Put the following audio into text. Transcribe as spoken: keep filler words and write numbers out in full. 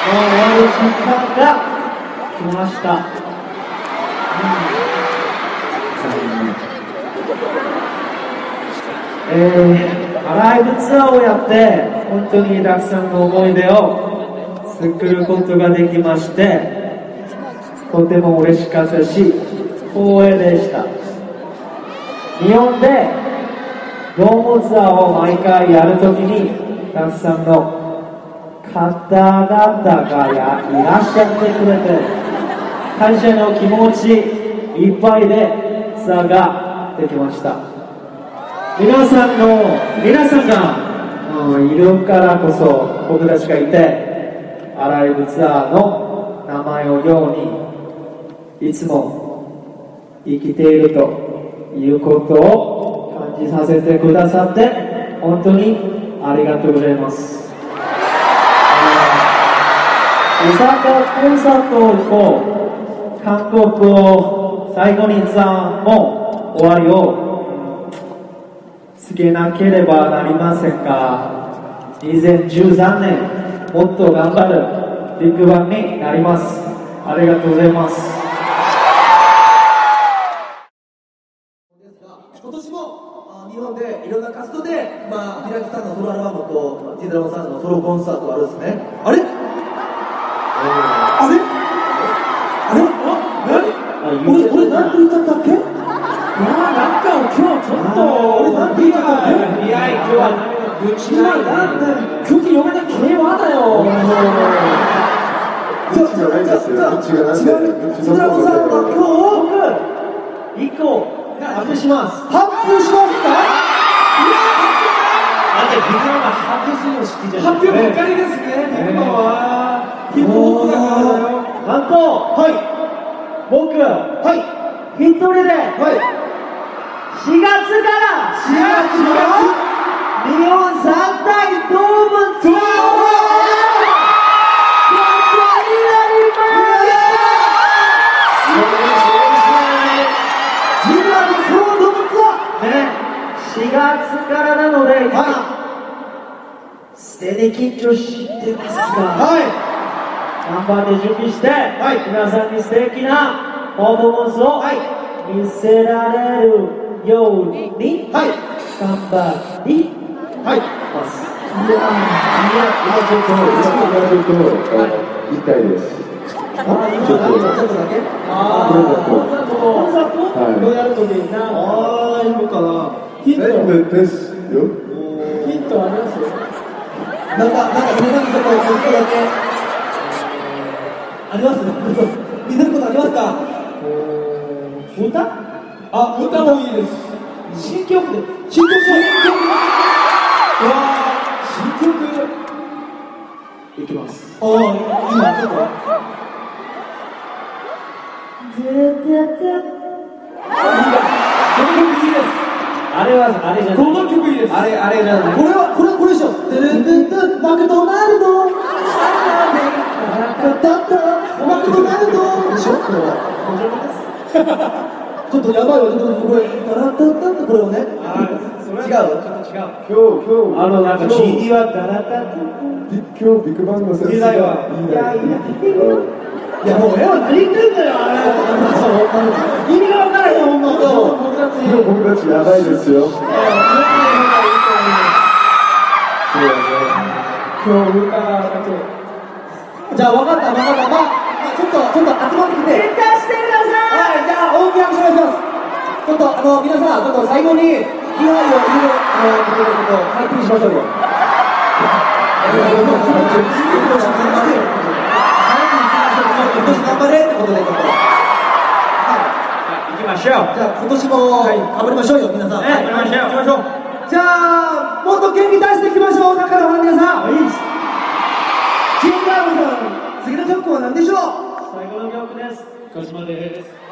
終わる時間が来ました。うんえー、アライブツアーをやって本当にたくさんの思い出を作ることができまして、とても嬉しかったし光栄でした。日本でドームツアーを毎回やるときにたくさんの方々がやいらっしゃってくれて、感謝の気持ちいっぱいでツアーができました。皆さんの皆さんが、うん、いるからこそ僕たちがいて、アライブツアーの名前をようにいつも生きているということを感じさせてくださって本当にありがとうございます。大阪コンサート以降、韓国を最後にツアーも終わりをつけなければなりませんが、にせんじゅうさんねんもっと頑張るビッグバンになります。ありがとうございます。 今年も日本でいろんな活動で、まあ、ディラクさんのソロアルバムとティードラゴンさんのソロコンサートがあるんですね。あれあれあれあ俺、俺何て言っちゃったっけ？いやーなんか今日ちょっと俺何て言っちゃったっけ？いや今日は愚痴ないな。空気読めない系はだよ。じゃあじゃあじゃあじゃあ違うティードラゴンさんが今日いっこ発表します。発表しますか？ だってビッグバンが発表するの好きじゃない。 発表ばっかりですね。ビッグバンはヒップホップだからだよ。 なんと、はい、僕、はい、一人で、はい、しがつからしがつから日本三大ドームツアーをになります。自分のソロドームツアーね、しがつからなので今、はい、すでに緊張してますが、はい頑張って準備して、はい、皆さんに素敵なパフォーマンスを、はい、見せられるように、はい、頑張ります。 いや今ちょっと今ちょっと言いたいです。 ああ今ちょっとだけ。ああコンサートコンサートをやるときにな。ああいいのかな。ヒントですよ。 ヒントありますよ。なんかなんか皆さんにちょっと一個だけ。あります見せることありますか？歌？あ、歌もいいです。新曲で新曲新曲わあ、新曲いきます。ああ、今ちょっとこの曲いいです。 あれはあれじゃない。 この曲いいです。 あれあれじゃない。 これはこれこれでしょ。テレテテマクドナルドマクドナルドでしょ。これはちょっとやばいわ。ちょっとこれタラタタってこれをね。違う。 違う。 今日今日あのなんか シーディー はタラタタ。 今日ビッグバンの先生がいない。 いやもうええわ何言ってんだよあれ。意味が分からへんほんまと。 僕たちやばいですよ。 今日歌だけ。じゃあ分かった分かった。まあちょっとちょっと集まってきて。 絶対してください。 はいじゃあ大きな拍手お願いします。ちょっとあの皆さんちょっと最後に気配を入れるあのところでちょっと回復しましょうよ。今年頑張れってことでちょっと。 行きましょう。 じゃあ今年も頑張りましょうよ皆さん。 はい、行きましょう。行きましょう。 じゃあもっと元気出していきましょう。中の皆さん。いいです。チームライブさん次の曲は何でしょう？ 最後の曲です。小島です。